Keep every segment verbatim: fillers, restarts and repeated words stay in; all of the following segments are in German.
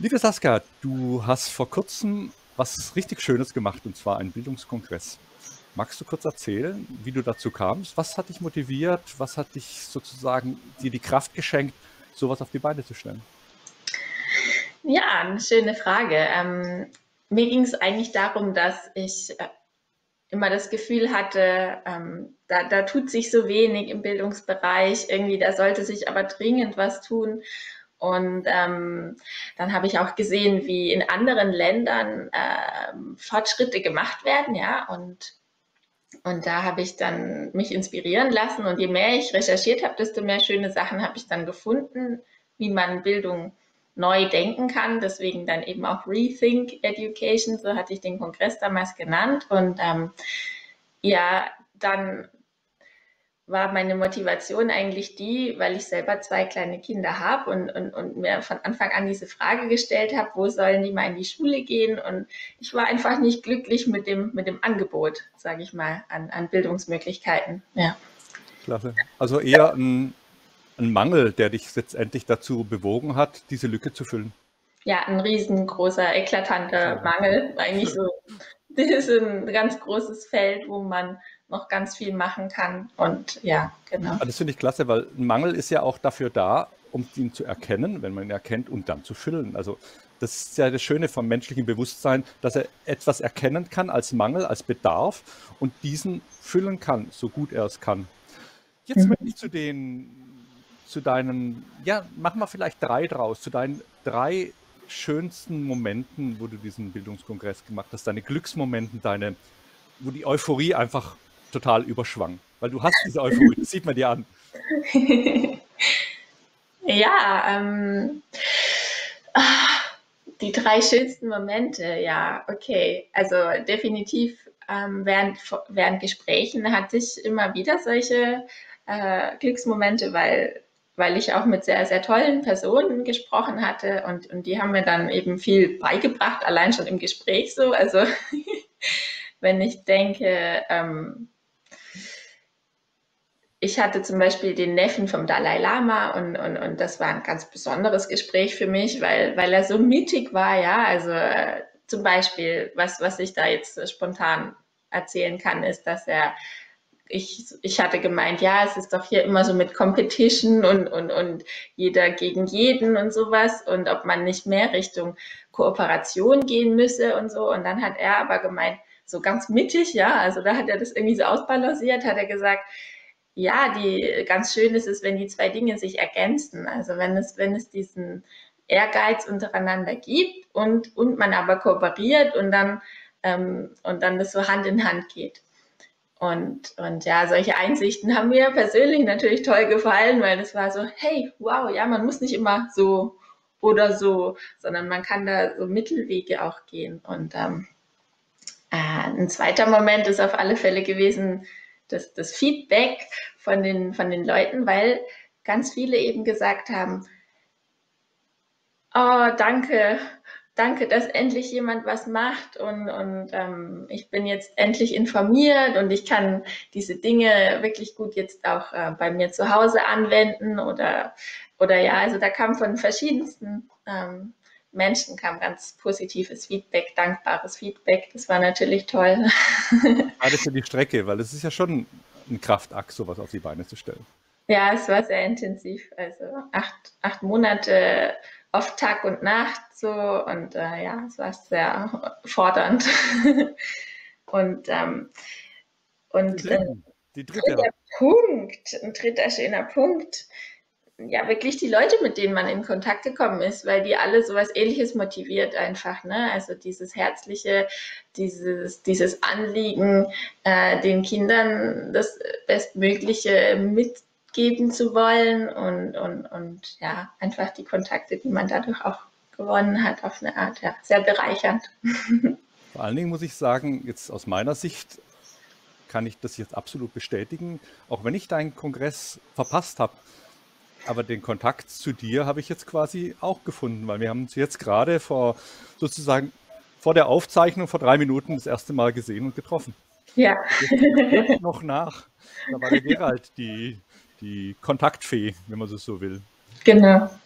Liebe Saskia, du hast vor kurzem was richtig Schönes gemacht, und zwar einen Bildungskongress. Magst du kurz erzählen, wie du dazu kamst? Was hat dich motiviert? Was hat dich sozusagen dir die Kraft geschenkt, sowas auf die Beine zu stellen? Ja, eine schöne Frage. Ähm, mir ging es eigentlich darum, dass ich äh, immer das Gefühl hatte, ähm, da, da tut sich so wenig im Bildungsbereich, irgendwie, da sollte sich aber dringend was tun. Und ähm, dann habe ich auch gesehen, wie in anderen Ländern ähm, Fortschritte gemacht werden, ja, und und da habe ich dann mich inspirieren lassen. Und je mehr ich recherchiert habe, desto mehr schöne Sachen habe ich dann gefunden, wie man Bildung neu denken kann. Deswegen dann eben auch Rethink Education, so hatte ich den Kongress damals genannt. Und ähm, ja, dann war meine Motivation eigentlich die, weil ich selber zwei kleine Kinder habe und, und, und mir von Anfang an diese Frage gestellt habe, wo sollen die mal in die Schule gehen? Und ich war einfach nicht glücklich mit dem, mit dem Angebot, sage ich mal, an, an Bildungsmöglichkeiten. Ja. Klasse. Also eher ein, ein Mangel, der dich letztendlich dazu bewogen hat, diese Lücke zu füllen. Ja, ein riesengroßer, eklatanter So. Mangel. Eigentlich so, das ist ein ganz großes Feld, wo man noch ganz viel machen kann. Und ja, genau. Aber das finde ich klasse, weil ein Mangel ist ja auch dafür da, um ihn zu erkennen, wenn man ihn erkennt, und dann zu füllen. Also das ist ja das Schöne vom menschlichen Bewusstsein, dass er etwas erkennen kann als Mangel, als Bedarf und diesen füllen kann, so gut er es kann. Jetzt möchte ich zu den, zu deinen, ja, mach mal vielleicht drei draus, zu deinen drei schönsten Momenten, wo du diesen Bildungskongress gemacht hast, deine Glücksmomenten, deine, wo die Euphorie einfach total überschwang. Weil du hast diese Euphorie, das sieht man dir an. Ja, ähm, die drei schönsten Momente, ja, okay. Also definitiv ähm, während, während Gesprächen hatte ich immer wieder solche äh, Glücksmomente, weil, weil ich auch mit sehr, sehr tollen Personen gesprochen hatte und, und die haben mir dann eben viel beigebracht, allein schon im Gespräch so. Also wenn ich denke, ähm, ich hatte zum Beispiel den Neffen vom Dalai Lama und, und, und das war ein ganz besonderes Gespräch für mich, weil, weil er so mittig war, ja. Also äh, zum Beispiel, was, was ich da jetzt äh, spontan erzählen kann, ist, dass er, ich, ich hatte gemeint, ja, es ist doch hier immer so mit Competition und, und, und jeder gegen jeden und sowas und ob man nicht mehr Richtung Kooperation gehen müsse und so. Und dann hat er aber gemeint, so ganz mittig, ja, also da hat er das irgendwie so ausbalanciert, hat er gesagt, ja, die ganz schön ist es, wenn die zwei Dinge sich ergänzen. Also wenn es, wenn es diesen Ehrgeiz untereinander gibt und, und man aber kooperiert und dann, ähm, und dann das so Hand in Hand geht. Und, und ja, solche Einsichten haben mir persönlich natürlich toll gefallen, weil es war so, hey, wow, ja, man muss nicht immer so oder so, sondern man kann da so Mittelwege auch gehen. Und ähm, äh, ein zweiter Moment ist auf alle Fälle gewesen, das, das Feedback von den, von den Leuten, weil ganz viele eben gesagt haben, oh, danke, danke, dass endlich jemand was macht und, und ähm, ich bin jetzt endlich informiert und ich kann diese Dinge wirklich gut jetzt auch äh, bei mir zu Hause anwenden oder, oder ja, also da kam von verschiedensten ähm, Menschen kam ganz positives Feedback, dankbares Feedback. Das war natürlich toll. Gerade für die Strecke, weil es ist ja schon ein Kraftakt, sowas auf die Beine zu stellen. Ja, es war sehr intensiv. Also acht, acht Monate oft Tag und Nacht so und äh, ja, es war sehr fordernd. und ähm, Den und äh, dritten, die dritte. dritter Punkt, ein dritter schöner Punkt, ja, wirklich die Leute, mit denen man in Kontakt gekommen ist, weil die alle sowas Ähnliches motiviert einfach, ne? Also dieses Herzliche, dieses, dieses Anliegen, äh, den Kindern das Bestmögliche mitgeben zu wollen und, und, und ja, einfach die Kontakte, die man dadurch auch gewonnen hat, auf eine Art, ja, sehr bereichernd. Vor allen Dingen muss ich sagen, jetzt aus meiner Sicht kann ich das jetzt absolut bestätigen, auch wenn ich deinen Kongress verpasst habe. Aber den Kontakt zu dir habe ich jetzt quasi auch gefunden, weil wir haben uns jetzt gerade vor sozusagen vor der Aufzeichnung vor drei Minuten das erste Mal gesehen und getroffen. Ja, Jetzt wirkt noch nach. Da war der Gerald, die, die Kontaktfee, wenn man so so will. genau.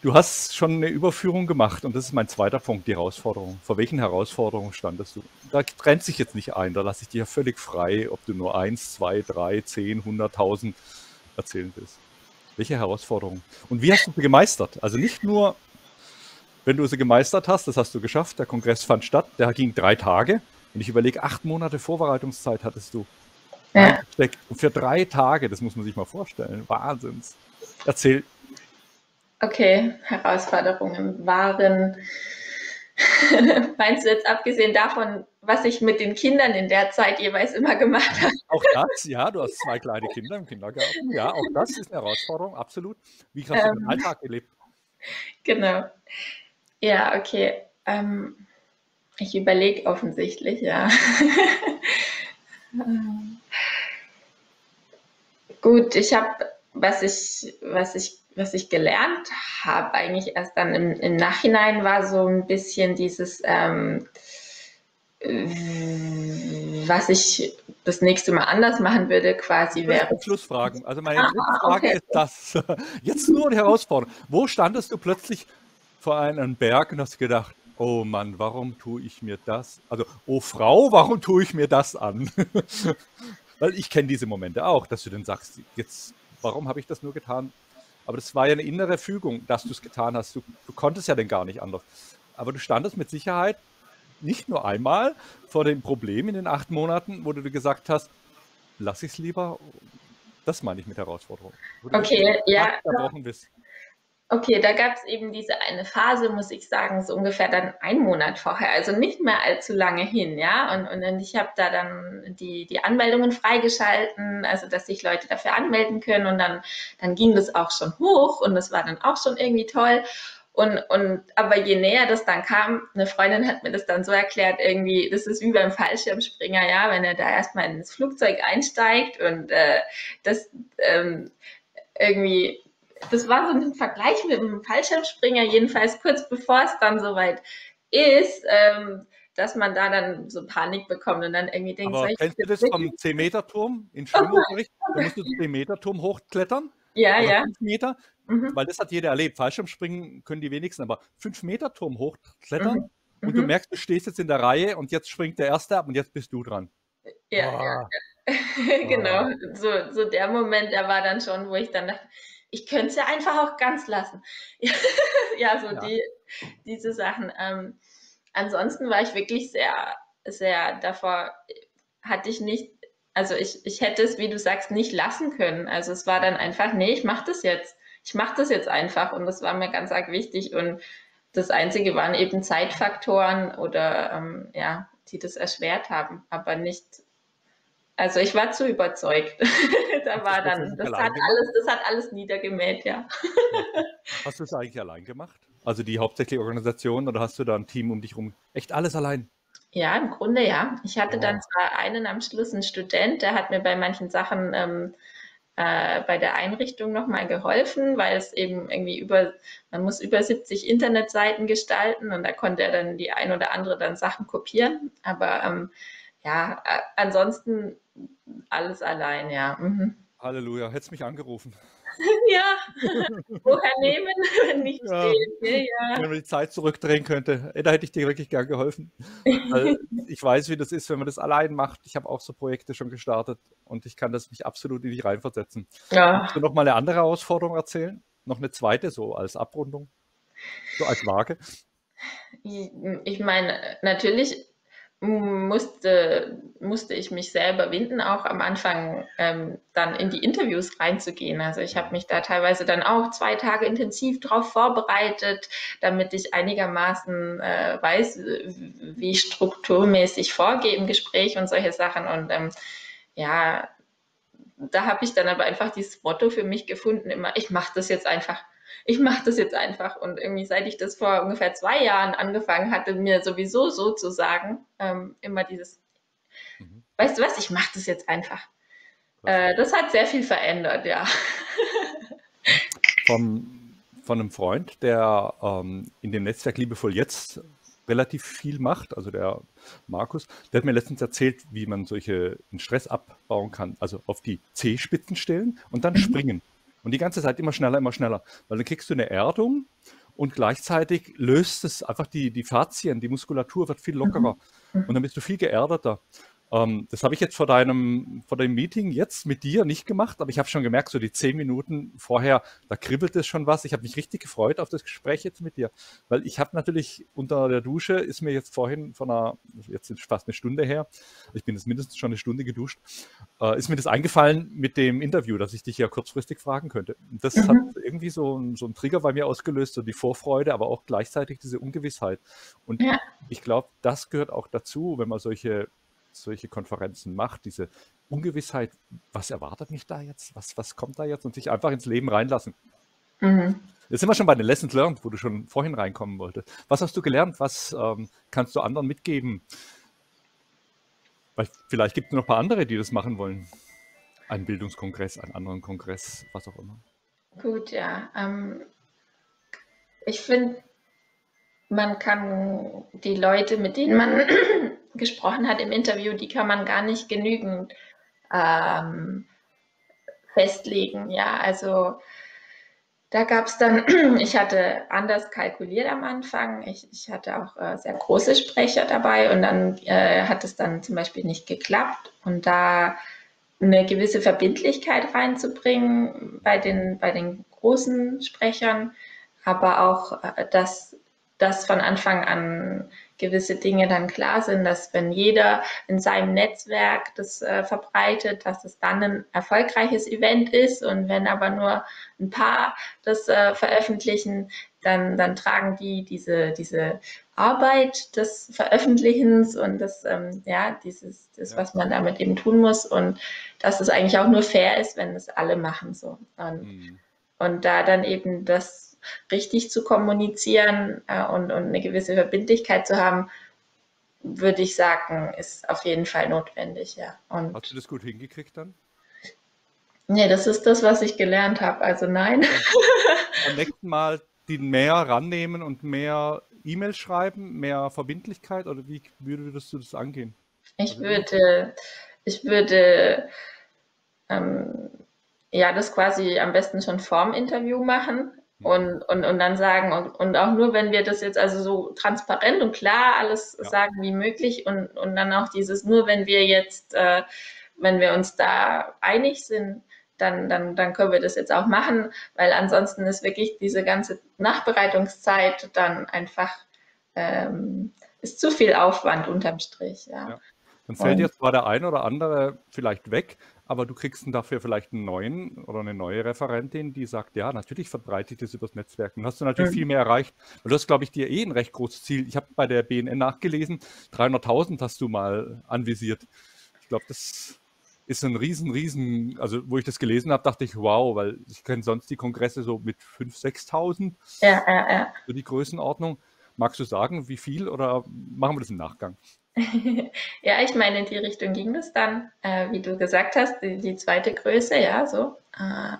Du hast schon eine Überführung gemacht und das ist mein zweiter Punkt, die Herausforderung. Vor welchen Herausforderungen standest du? Da trennt sich jetzt nicht ein, da lasse ich dir ja völlig frei, ob du nur eins, zwei, drei, zehn, hunderttausend erzählen willst. Welche Herausforderungen? Und wie hast du sie gemeistert? Also nicht nur, wenn du sie gemeistert hast, das hast du geschafft, der Kongress fand statt, der ging drei Tage und ich überlege, acht Monate Vorbereitungszeit hattest du Ja, reingesteckt. Und für drei Tage, das muss man sich mal vorstellen, Wahnsinns. Erzähl. okay. Herausforderungen waren, meinst du jetzt abgesehen davon, was ich mit den Kindern in der Zeit jeweils immer gemacht habe? Auch das, ja, du hast zwei kleine Kinder im Kindergarten. Ja, auch das ist eine Herausforderung, absolut. Wie hast du den Ähm, Alltag gelebt? genau. Ja, okay. Ähm, ich überlege offensichtlich, ja. Gut, ich habe, was ich, was ich, was ich gelernt habe, eigentlich erst dann im, im Nachhinein, war so ein bisschen dieses, ähm, was ich das nächste Mal anders machen würde, quasi Ich würde wäre. zum Schluss fragen. Also meine dritte Ah, Frage okay. ist das. Jetzt nur die Herausforderung. Wo standest du plötzlich vor einem Berg und hast gedacht, oh Mann, warum tue ich mir das? Also, oh Frau, warum tue ich mir das an? Weil ich kenne diese Momente auch, dass du dann sagst, jetzt, warum habe ich das nur getan? Aber das war ja eine innere Fügung, dass du es getan hast. Du, du konntest ja dann gar nicht anders. Aber du standest mit Sicherheit nicht nur einmal vor dem Problem in den acht Monaten, wo du dir gesagt hast, lass ich es lieber. Das meine ich mit Herausforderung. Wo du wirklich Okay, ja, zerbrochen bist. okay, da gab es eben diese eine Phase, muss ich sagen, so ungefähr dann einen Monat vorher, also nicht mehr allzu lange hin, ja. Und, und ich habe da dann die, die Anmeldungen freigeschalten, also dass sich Leute dafür anmelden können. Und dann, dann ging das auch schon hoch und das war dann auch schon irgendwie toll. Und, und aber je näher das dann kam, eine Freundin hat mir das dann so erklärt, irgendwie, das ist wie beim Fallschirmspringer, ja, wenn er da erstmal ins Flugzeug einsteigt und äh, das ähm, irgendwie, das war so ein Vergleich mit einem Fallschirmspringer, jedenfalls kurz bevor es dann soweit ist, ähm, dass man da dann so Panik bekommt und dann irgendwie denkt, soll Aber ich kennst du jetzt das wirklich? vom zehn-Meter-Turm in Schwimmunterricht? Da musst du den zehn-Meter-Turm hochklettern Ja, oder ja. fünf Meter, Mhm. weil das hat jeder erlebt. Fallschirmspringen können die wenigsten, aber fünf-Meter-Turm hochklettern Mhm. und du Mhm. merkst, du stehst jetzt in der Reihe und jetzt springt der Erste ab und jetzt bist du dran. Ja, Oh, ja. oh. Genau. So, so der Moment, der war dann schon, wo ich dann dachte, ich könnte es ja einfach auch ganz lassen. Ja, so Ja, die, diese Sachen. Ähm, ansonsten war ich wirklich sehr, sehr davor, hatte ich nicht, also ich, ich hätte es, wie du sagst, nicht lassen können. Also es war dann einfach, nee, ich mache das jetzt. Ich mache das jetzt einfach und das war mir ganz arg wichtig. Und das Einzige waren eben Zeitfaktoren oder ähm, ja, die das erschwert haben, aber nicht, also ich war zu überzeugt. Da hast du es war dann, tatsächlich das hat allein gemacht? alles, das hat alles niedergemäht, ja. Okay. Hast du es eigentlich allein gemacht? Also die hauptsächliche Organisation oder hast du da ein Team um dich rum? Echt alles allein? Ja, im Grunde ja. Ich hatte dann Oh. zwar einen am Schluss, einen Student, der hat mir bei manchen Sachen ähm, äh, bei der Einrichtung nochmal geholfen, weil es eben irgendwie über, man muss über siebzig Internetseiten gestalten und da konnte er dann die ein oder andere dann Sachen kopieren. Aber ähm, ja, äh, ansonsten alles allein, ja. Mhm. Halleluja, hättest mich angerufen. Ja, woher nehmen, wenn nicht Ja, stehlen? Ne? Ja. wenn man die Zeit zurückdrehen könnte, ey, da hätte ich dir wirklich gern geholfen. Weil ich weiß, wie das ist, wenn man das allein macht. Ich habe auch so Projekte schon gestartet und ich kann das mich absolut in dich reinversetzen. Willst du Ja, noch mal eine andere Herausforderung erzählen? Noch eine zweite, so als Abrundung, so als Waage? ich meine, natürlich musste, musste ich mich selber winden, auch am Anfang ähm, dann in die Interviews reinzugehen. Also ich habe mich da teilweise dann auch zwei Tage intensiv drauf vorbereitet, damit ich einigermaßen äh, weiß, wie ich strukturmäßig vorgehe im Gespräch und solche Sachen. Und ähm, ja, da habe ich dann aber einfach dieses Motto für mich gefunden, immer, ich mache das jetzt einfach. Ich mache das jetzt einfach. Und irgendwie, seit ich das vor ungefähr zwei Jahren angefangen hatte, mir sowieso so zu sagen, ähm, immer dieses, Mhm. weißt du was, ich mache das jetzt einfach. Klasse. Äh, das hat sehr viel verändert, ja. Von, von einem Freund, der ähm, in dem Netzwerk Liebevoll jetzt relativ viel macht, also der Markus, der hat mir letztens erzählt, wie man solche einen Stress abbauen kann, also auf die Zehspitzen stellen und dann springen. Und die ganze Zeit immer schneller, immer schneller. Weil dann kriegst du eine Erdung und gleichzeitig löst es einfach die, die Faszien, die Muskulatur wird viel lockerer Mhm. und dann bist du viel geerdeter. Ähm, das habe ich jetzt vor deinem, vor deinem Meeting jetzt mit dir nicht gemacht, aber ich habe schon gemerkt, so die zehn Minuten vorher, da kribbelt es schon was. Ich habe mich richtig gefreut auf das Gespräch jetzt mit dir, weil ich habe natürlich unter der Dusche, ist mir jetzt vorhin von einer, jetzt ist fast eine Stunde her, ich bin jetzt mindestens schon eine Stunde geduscht, äh, ist mir das eingefallen mit dem Interview, dass ich dich ja kurzfristig fragen könnte. Und das hat Mhm. irgendwie so, ein- so einen Trigger bei mir ausgelöst, so die Vorfreude, aber auch gleichzeitig diese Ungewissheit. Und Ja. ich glaube, das gehört auch dazu, wenn man solche solche Konferenzen macht, diese Ungewissheit, was erwartet mich da jetzt, was, was kommt da jetzt und sich einfach ins Leben reinlassen. Mhm. Jetzt sind wir schon bei den Lessons learned, wo du schon vorhin reinkommen wolltest. Was hast du gelernt? Was ähm, kannst du anderen mitgeben? Weil vielleicht gibt es noch ein paar andere, die das machen wollen. Einen Bildungskongress, einen anderen Kongress, was auch immer. Gut, ja. Ähm, ich finde, man kann die Leute, mit denen man gesprochen hat im Interview, die kann man gar nicht genügend ähm, festlegen. Ja, also da gab es dann, ich hatte anders kalkuliert am Anfang. Ich, ich hatte auch äh, sehr große Sprecher dabei und dann äh, hat es dann zum Beispiel nicht geklappt. Und da eine gewisse Verbindlichkeit reinzubringen bei den, bei den großen Sprechern, aber auch, äh, dass, dass von Anfang an gewisse Dinge dann klar sind, dass wenn jeder in seinem Netzwerk das äh, verbreitet, dass es dann ein erfolgreiches Event ist und wenn aber nur ein paar das äh, veröffentlichen, dann, dann tragen die diese, diese Arbeit des Veröffentlichens und das, ähm, ja, dieses, das, Ja. was man damit eben tun muss und dass es eigentlich auch nur fair ist, wenn es alle machen so. Und, Hm. und da dann eben das richtig zu kommunizieren äh, und, und eine gewisse Verbindlichkeit zu haben, würde ich sagen, ist auf jeden Fall notwendig, ja. Und Hast du das gut hingekriegt dann? nee, das ist das, was ich gelernt habe. Also nein. Ja. Beim nächsten Mal die mehr rannehmen und mehr E-Mails schreiben, mehr Verbindlichkeit oder wie würdest du das angehen? Ich Also wie? würde, ich würde ähm, ja das quasi am besten schon vorm Interview machen Hm. und, und, und dann sagen, und, und auch nur, wenn wir das jetzt also so transparent und klar alles Ja. sagen wie möglich und, und dann auch dieses, nur wenn wir jetzt, äh, wenn wir uns da einig sind, dann, dann, dann können wir das jetzt auch machen, weil ansonsten ist wirklich diese ganze Nachbereitungszeit dann einfach ähm, ist zu viel Aufwand unterm Strich, ja. Ja. Dann fällt Und jetzt zwar der ein oder andere vielleicht weg, aber du kriegst dann dafür vielleicht einen neuen oder eine neue Referentin, die sagt, ja, natürlich verbreite ich das übers Netzwerk. Dann hast du natürlich viel mehr erreicht. Weil du hast, glaube ich, dir eh ein recht großes Ziel. Ich habe bei der B N N nachgelesen, dreihunderttausend hast du mal anvisiert. Ich glaube, das ist ein riesen, riesen, also wo ich das gelesen habe, dachte ich, wow, weil ich kenne sonst die Kongresse so mit fünftausend, sechstausend, ja, ja, ja. so die Größenordnung. Magst du sagen, wie viel oder machen wir das im Nachgang? Ja, ich meine, in die Richtung ging es dann, äh, wie du gesagt hast, die, die zweite Größe, ja, so. Äh,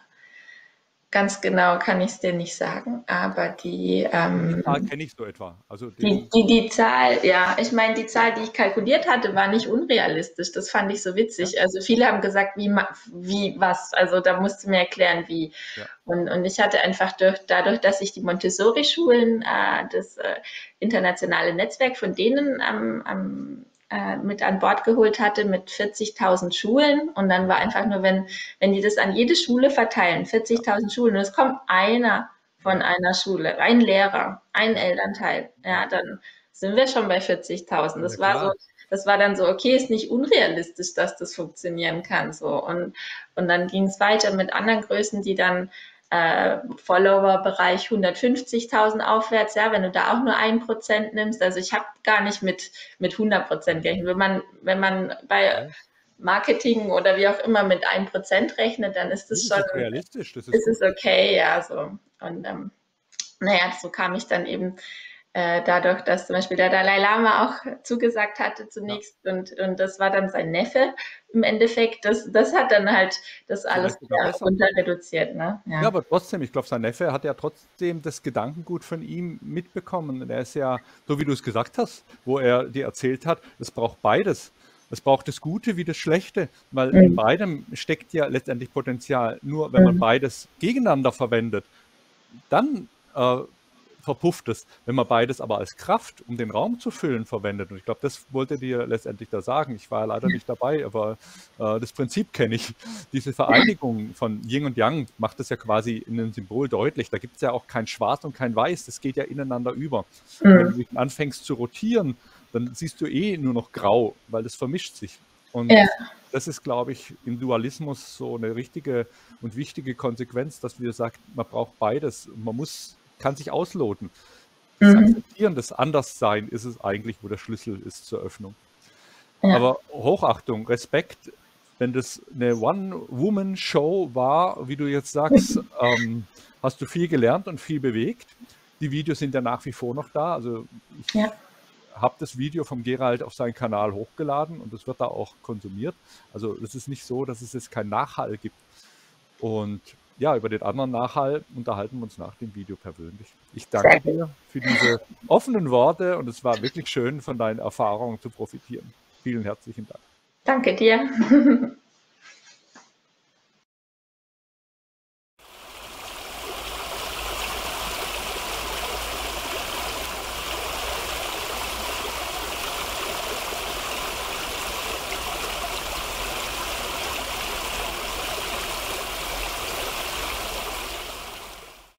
ganz genau kann ich es dir nicht sagen, aber die, Die Zahl ähm, kenne ich so etwa. Also die, den, die, die Zahl, ja, ich meine, die Zahl, die ich kalkuliert hatte, war nicht unrealistisch. Das fand ich so ja, witzig. Also viele haben gesagt, wie, wie, was? Also da musst du mir erklären, wie. ja. Und, und ich hatte einfach durch, dadurch, dass ich die Montessori-Schulen, äh, das äh, internationale Netzwerk von denen am, am äh, mit an Bord geholt hatte mit vierzigtausend Schulen. Und dann war einfach nur, wenn, wenn die das an jede Schule verteilen, vierzigtausend Schulen, und es kommt einer von Ja, einer Schule, ein Lehrer, ein ja, Elternteil, ja. ja, dann sind wir schon bei vierzigtausend. Ja, Das war so, klar. das war dann so, okay, ist nicht unrealistisch, dass das funktionieren kann, so. Und, und dann ging es weiter mit anderen Größen, die dann äh, Follower-Bereich hundertfünfzigtausend aufwärts, ja, wenn du da auch nur ein Prozent nimmst, also ich habe gar nicht mit, mit hundert Prozent gerechnet. Wenn man, wenn man bei Ja. Marketing oder wie auch immer mit ein Prozent rechnet, dann ist Nee, das das schon, ist realistisch, das ist ist gut. es okay, ja, so. Und ähm, naja, so kam ich dann eben äh, dadurch, dass zum Beispiel der Dalai Lama auch zugesagt hatte Ja, zunächst und, und das war dann sein Neffe im Endeffekt, das, das hat dann halt das alles vielleicht sogar sehr besser. runter reduziert, ne? Ja, Ja. aber trotzdem, ich glaube, sein Neffe hat ja trotzdem das Gedankengut von ihm mitbekommen. Er ist ja, so wie du es gesagt hast, wo er dir erzählt hat, es braucht beides. Es braucht das Gute wie das Schlechte, weil in Mhm. beidem steckt ja letztendlich Potenzial. Nur wenn man Mhm. beides gegeneinander verwendet, dann äh, verpufft es. Wenn man beides aber als Kraft, um den Raum zu füllen, verwendet, und ich glaube, das wollte dir letztendlich da sagen, ich war ja leider nicht dabei, aber äh, das Prinzip kenne ich. Diese Vereinigung von Yin und Yang macht das ja quasi in einem Symbol deutlich. Da gibt es ja auch kein Schwarz und kein Weiß, das geht ja ineinander über. Und wenn du dich anfängst zu rotieren, dann siehst du eh nur noch Grau, weil das vermischt sich. Und Ja. das ist, glaube ich, im Dualismus so eine richtige und wichtige Konsequenz, dass wir sagen, man braucht beides. Man muss, kann sich ausloten. Das Mhm. Akzeptieren, das Anderssein ist es eigentlich, wo der Schlüssel ist zur Öffnung. Ja. Aber Hochachtung, Respekt, wenn das eine One-Woman-Show war, wie du jetzt sagst, ähm, hast du viel gelernt und viel bewegt. Die Videos sind ja nach wie vor noch da. Also ich Ja. habe das Video vom Gerald auf seinen Kanal hochgeladen und das wird da auch konsumiert. Also es ist nicht so, dass es jetzt keinen Nachhall gibt. Und ja, über den anderen Nachhall unterhalten wir uns nach dem Video persönlich. Ich danke dir für diese offenen Worte und es war wirklich schön, von deinen Erfahrungen zu profitieren. Vielen herzlichen Dank. Danke dir.